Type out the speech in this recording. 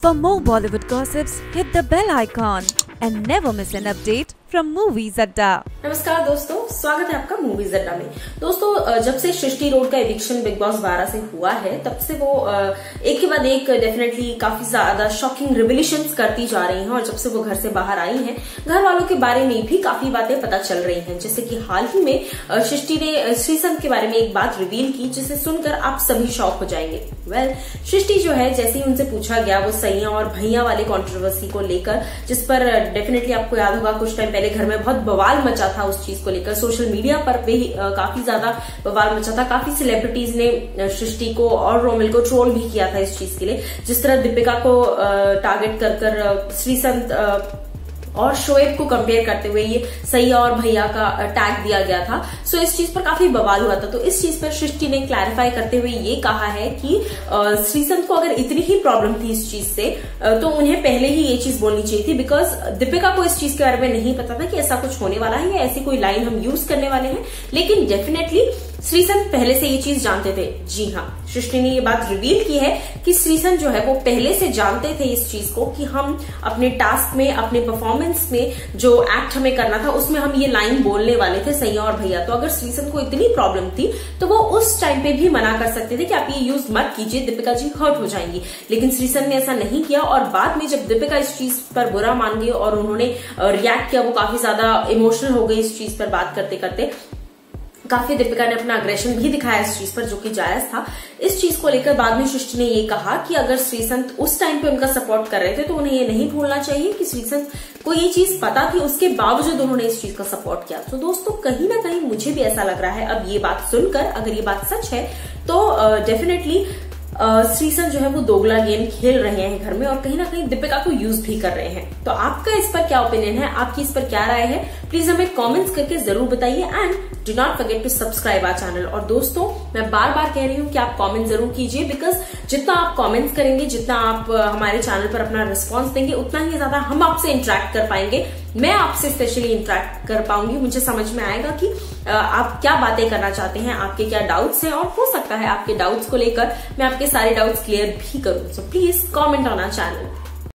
For more Bollywood gossips, hit the bell icon and never miss an update from Movies Adda। नमस्कार दोस्तों, स्वागत है आपका movies अड्डा में। दोस्तों, जब से सृष्टि रोड का एविक्शन बिग बॉस 12 से हुआ है, तब से वो एक के बाद एक डेफिनेटली काफी ज्यादा शॉकिंग रिविलेशंस करती जा रही हैं। और जब से वो घर से बाहर आई हैं, घर वालों के बारे में भी काफी बातें पता चल रही हैं। जैसे कि हाल ही में सृष्टि ने श्रीसंत के बारे में एक बात रिवील की, जिसे सुनकर आप सभी शॉक हो जाएंगे। सृष्टि जो है, जैसे ही उनसे पूछा गया वो सैया और भैया वाले कंट्रोवर्सी को लेकर, जिस पर डेफिनेटली आपको याद होगा कुछ टाइम पहले घर में बहुत बवाल मचा था उस चीज को लेकर। सोशल मीडिया पर भी काफी ज्यादा बवाल मचा था। काफी सेलिब्रिटीज ने सृष्टि को और रोमिल को ट्रोल भी किया था इस चीज के लिए। जिस तरह दीपिका को टारगेट कर श्रीसंत और शोएब को कंपेयर करते हुए ये सैया और भैया का टैग दिया गया था। सो इस चीज पर काफी बवाल हुआ था। तो इस चीज पर सृष्टि ने क्लैरिफाई करते हुए ये कहा है कि श्रीसंत को अगर इतनी ही प्रॉब्लम थी इस चीज से, तो उन्हें पहले ही ये चीज बोलनी चाहिए थी। बिकॉज दीपिका को इस चीज के बारे में नहीं पता था कि ऐसा कुछ होने वाला है या ऐसी कोई लाइन हम यूज करने वाले हैं। लेकिन डेफिनेटली श्रीसंत पहले से ये चीज जानते थे। जी हाँ, सृष्टि ने ये बात रिवील की है कि श्रीसंत जो है वो पहले से जानते थे इस चीज को कि हम अपने टास्क में, अपने परफॉर्मेंस में जो एक्ट हमें करना था, उसमें हम ये लाइन बोलने वाले थे, सैया और भैया। तो अगर श्रीसंत को इतनी प्रॉब्लम थी तो वो उस टाइम पे भी मना कर सकते थे कि आप ये यूज मत कीजिए, दीपिका जी हर्ट हो जाएंगी। लेकिन श्रीसंत ने ऐसा नहीं किया। और बाद में जब दीपिका इस चीज पर बुरा मान गई और उन्होंने रिएक्ट किया, वो काफी ज्यादा इमोशनल हो गई इस चीज पर बात करते करते। काफी दीपिका ने अपना अग्रेशन भी दिखाया इस चीज पर, जो कि जायज था। इस चीज को लेकर बाद में सृष्टि ने ये कहा कि अगर श्रीसंत उस टाइम पे उनका सपोर्ट कर रहे थे तो उन्हें ये नहीं भूलना चाहिए कि श्रीसंत को ये चीज पता थी, उसके बावजूद उन्होंने इस चीज का सपोर्ट किया। तो दोस्तों, कहीं ना कहीं मुझे भी ऐसा लग रहा है अब ये बात सुनकर, अगर ये बात सच है तो डेफिनेटली श्रीसंत जो है वो दोगला गेम खेल रहे हैं घर में और कहीं ना कहीं दीपिका को यूज भी कर रहे हैं। तो आपका इस पर क्या ओपिनियन है, आपकी इस पर क्या राय है, प्लीज हमें कमेंट्स करके जरूर बताइए। And do not forget to subscribe our channel. और दोस्तों, मैं बार बार कह रही हूँ कि आप कमेंट जरूर कीजिए, बिकॉज जितना आप कमेंट्स करेंगे, जितना आप हमारे चैनल पर अपना रिस्पॉन्स देंगे, उतना ही ज्यादा हम आपसे इंटरेक्ट कर पाएंगे। मैं आपसे स्पेशली इंटरेक्ट कर पाऊंगी। मुझे समझ में आएगा कि आप क्या बातें करना चाहते हैं, आपके क्या डाउट्स हैं, और हो सकता है आपके डाउट्स को लेकर मैं आपके सारे डाउट्स क्लियर भी करूं। So please comment on our channel.